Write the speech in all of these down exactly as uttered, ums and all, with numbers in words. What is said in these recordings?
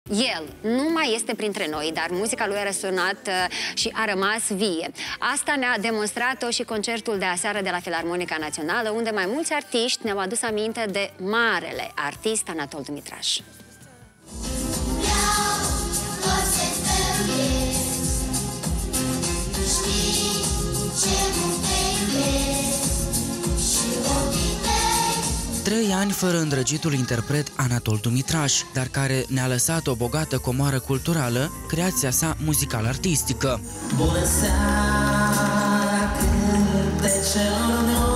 El nu mai este printre noi, dar muzica lui a răsunat și a rămas vie. Asta ne-a demonstrat-o și concertul de aseară de la Filarmonica Națională, unde mai mulți artiști ne-au adus aminte de marele artist Anatol Dumitraș. Trei ani fără îndrăgitul interpret Anatol Dumitraș, dar care ne-a lăsat o bogată comoară culturală, creația sa muzical-artistică. Bună seara, cântecelor noi.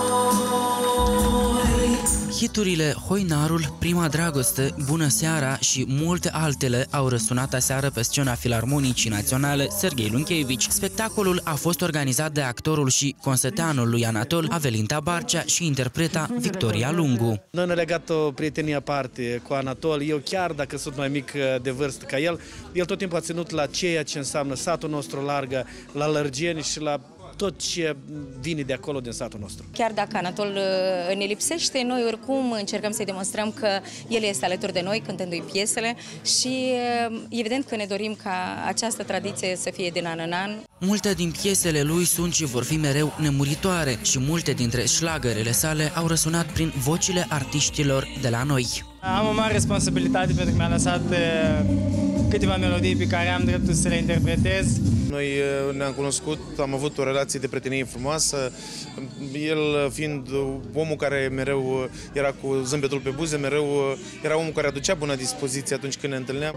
Hiturile Hoinarul, Prima dragoste, Bună seara și multe altele au răsunat aseară pe scena Filarmonicii Naționale Serghei Lunchevici. Spectacolul a fost organizat de actorul și consăteanul lui Anatol, Avelinta Barcea, și interpreta Victoria Lungu. Noi ne-am legat o prietenie aparte cu Anatol. Eu, chiar dacă sunt mai mic de vârstă ca el, el tot timpul a ținut la ceea ce înseamnă satul nostru largă, la Lărgeni și la tot ce vine de acolo, din satul nostru. Chiar dacă Anatol ne lipsește, noi oricum încercăm să-i demonstrăm că el este alături de noi, cântându-i piesele, și evident că ne dorim ca această tradiție să fie din an în an. Multe din piesele lui sunt și vor fi mereu nemuritoare și multe dintre șlagărele sale au răsunat prin vocile artiștilor de la noi. Am o mare responsabilitate pentru că mi-a lăsat câteva melodii pe care am dreptul să le interpretez. Noi ne-am cunoscut, am avut o relație de prietenie frumoasă, el fiind omul care mereu era cu zâmbetul pe buze, mereu era omul care aducea bună dispoziție atunci când ne întâlneam.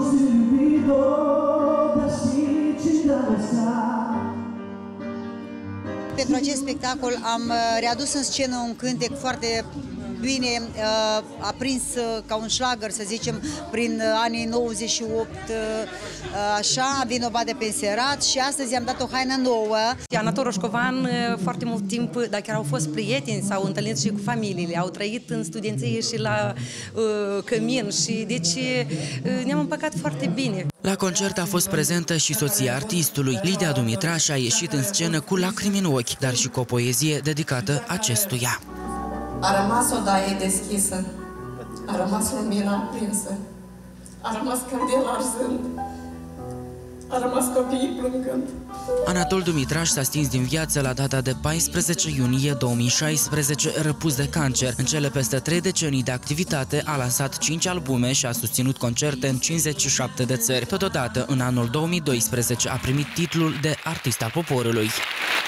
Pentru acest spectacol am readus în scenă un cântec foarte bine aprins ca un șlagăr, să zicem, prin anii nouăzeci și opt, așa, Vinovat de penserat, și astăzi am dat o haină nouă. Anatol Roșcovan, foarte mult timp, dar chiar au fost prieteni, s-au întâlnit și cu familiile, au trăit în studenție și la uh, cămin și deci uh, ne-am împăcat foarte bine. La concert a fost prezentă și soția artistului. Lidia Dumitraș a ieșit în scenă cu lacrimi în ochi, dar și cu o poezie dedicată acestuia. A rămas odaie deschisă, a rămas lumina aprinsă, a rămas candela arzând, a rămas copiii plângând. Anatol Dumitraș s-a stins din viață la data de paisprezece iunie două mii șaisprezece, răpus de cancer. În cele peste trei decenii de activitate a lansat cinci albume și a susținut concerte în cincizeci și șapte de țări. Totodată, în anul două mii doisprezece, a primit titlul de Artista Poporului.